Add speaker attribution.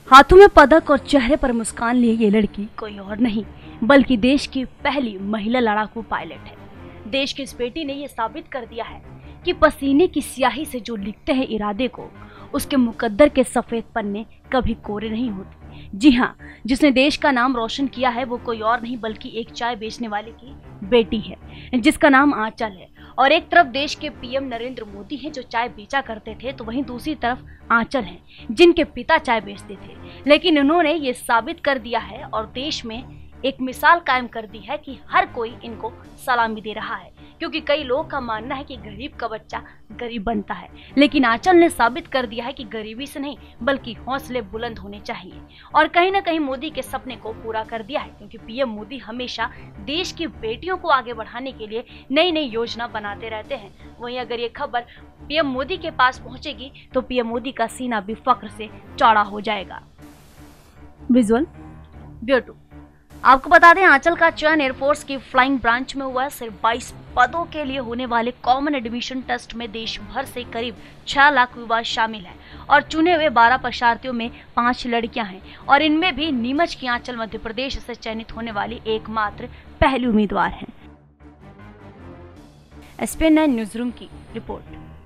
Speaker 1: हाथों में पदक और चेहरे पर मुस्कान लिए ये लड़की कोई और नहीं बल्कि देश की पहली महिला लड़ाकू पायलट है। देश की इस बेटी ने ये साबित कर दिया है कि पसीने की स्याही से जो लिखते हैं इरादे को, उसके मुकद्दर के सफेद पन्ने कभी कोरे नहीं होते। जी हाँ, जिसने देश का नाम रोशन किया है वो कोई और नहीं बल्कि एक चाय बेचने वाले की बेटी है, जिसका नाम आंचल है। और एक तरफ देश के पीएम नरेंद्र मोदी हैं जो चाय बेचा करते थे, तो वहीं दूसरी तरफ आंचल हैं जिनके पिता चाय बेचते थे। लेकिन उन्होंने ये साबित कर दिया है और देश में एक मिसाल कायम कर दी है कि हर कोई इनको सलामी दे रहा है, क्योंकि कई लोगों का मानना है कि गरीब का बच्चा गरीब बनता है, लेकिन आंचल ने साबित कर दिया है कि गरीबी से नहीं बल्कि हौसले बुलंद होने चाहिए। और कहीं ना कहीं मोदी के सपने को पूरा कर दिया है, क्योंकि पीएम मोदी हमेशा देश की बेटियों को आगे बढ़ाने के लिए नई नई योजना बनाते रहते हैं। वहीं अगर ये खबर पीएम मोदी के पास पहुंचेगी तो पीएम मोदी का सीना भी फख्र से चौड़ा हो जाएगा। Visual bureau. आपको बता दें, आंचल का चयन एयरफोर्स की फ्लाइंग ब्रांच में हुआ है। सिर्फ 22 पदों के लिए होने वाले कॉमन एडमिशन टेस्ट में देश भर से करीब 6 लाख युवा शामिल हैं और चुने हुए 12 परीक्षार्थियों में 5 लड़कियां हैं और इनमें भी नीमच की आंचल मध्य प्रदेश से चयनित होने वाली एकमात्र पहली उम्मीदवार हैं। SPN9 न्यूज़ रूम की रिपोर्ट।